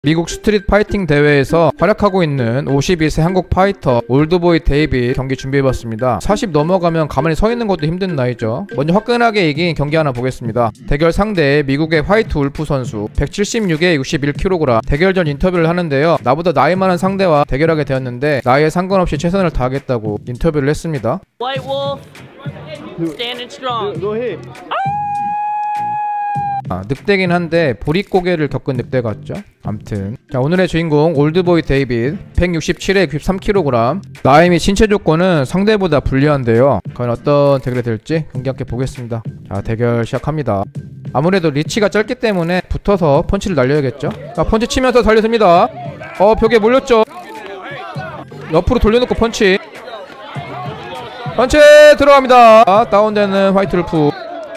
미국 스트릿 파이팅 대회에서 활약하고 있는 52세 한국 파이터 올드보이 데이빗 경기 준비해봤습니다. 40 넘어가면 가만히 서 있는 것도 힘든 나이죠. 먼저 화끈하게 이긴 경기 하나 보겠습니다. 대결 상대 미국의 화이트 울프 선수 176에 61kg. 대결 전 인터뷰를 하는데요, 나보다 나이 많은 상대와 대결하게 되었는데 나이에 상관없이 최선을 다하겠다고 인터뷰를 했습니다. White Wolf, standing strong. Go ahead. 늑대긴 한데 보릿고개를 겪은 늑대 같죠? 암튼 자, 오늘의 주인공 올드보이 데이빗 167에 63kg. 나이 및 신체 조건은 상대보다 불리한데요. 과연 어떤 대결이 될지 경기 함께 보겠습니다. 자, 대결 시작합니다. 아무래도 리치가 짧기 때문에 붙어서 펀치를 날려야겠죠? 자, 펀치 치면서 달려듭니다. 벽에 몰렸죠? 옆으로 돌려놓고 펀치 들어갑니다. 다운되는 화이트 울프.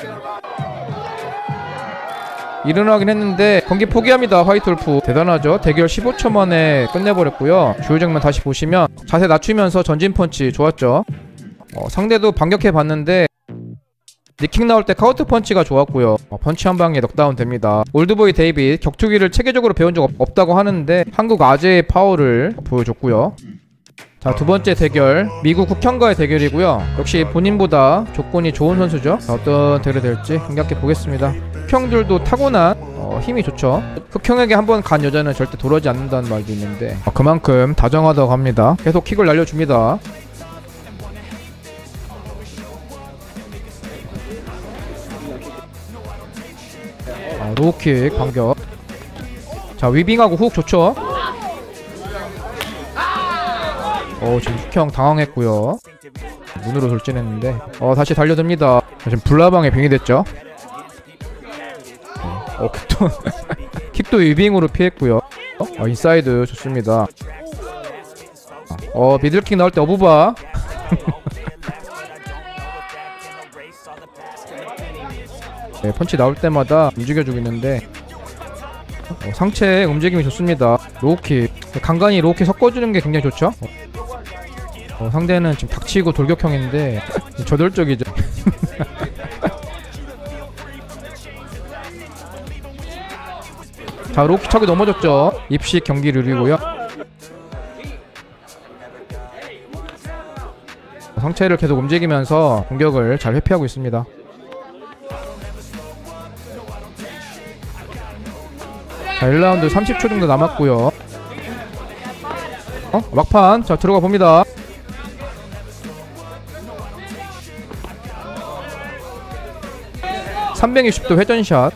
일어나긴 했는데 경기 포기합니다. 화이트 울프 대단하죠? 대결 15초 만에 끝내버렸고요. 주요 장면 다시 보시면 자세 낮추면서 전진 펀치 좋았죠? 상대도 반격해봤는데 니킥 나올 때 카운트 펀치가 좋았고요. 펀치 한 방에 넉다운 됩니다. 올드보이 데이빗 격투기를 체계적으로 배운 적 없다고 하는데 한국 아재의 파워를 보여줬고요. 자, 두 번째 대결 미국 국형과의 대결이고요. 역시 본인보다 조건이 좋은 선수죠. 자, 어떤 대결이 될지 경기 보겠습니다. 흑형들도 타고난 힘이 좋죠. 흑형에게 한번 간 여자는 절대 돌아오지 않는다는 말도 있는데 그만큼 다정하다고 합니다. 계속 킥을 날려줍니다. 로우킥 반격. 자, 위빙하고 훅 좋죠. 지금 흑형 당황했고요. 문으로 돌진했는데 다시 달려듭니다. 지금 불나방에 빙이 됐죠. 킥도 위빙으로 피했고요. 인사이드 좋습니다. 미들킥 나올 때 어부바. 네, 펀치 나올 때마다 움직여주고 있는데 상체 움직임이 좋습니다. 로우킥 간간히 로우킥 섞어주는 게 굉장히 좋죠. 상대는 지금 닥치고 돌격형인데 저돌적이죠. 자, 로우킥 차고 넘어졌죠. 입식 경기 룰이고요. 상체를 계속 움직이면서 공격을 잘 회피하고 있습니다. 자, 1라운드 30초 정도 남았고요. 막판. 자, 들어가 봅니다. (360도) 회전샷.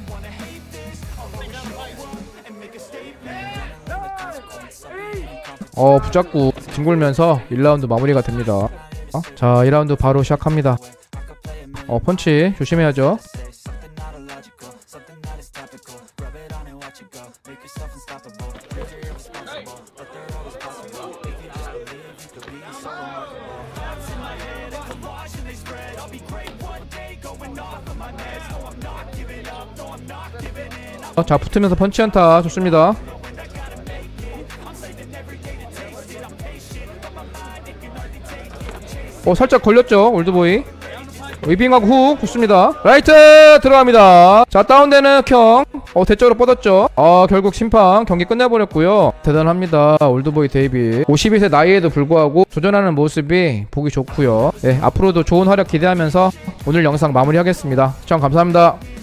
붙잡고 뒹굴면서 1라운드 마무리가 됩니다. 자, 2라운드 바로 시작합니다. 펀치 조심해야죠. 자, 붙으면서 펀치 안타 좋습니다. 살짝 걸렸죠 올드보이. 위빙하고 훅 좋습니다. 라이트 들어갑니다. 자, 다운되는 형 대쪽으로 뻗었죠. 결국 심판 경기 끝내버렸고요. 대단합니다. 올드보이 데이빗 52세 나이에도 불구하고 도전하는 모습이 보기 좋고요. 네, 앞으로도 좋은 활약 기대하면서 오늘 영상 마무리하겠습니다. 시청 감사합니다.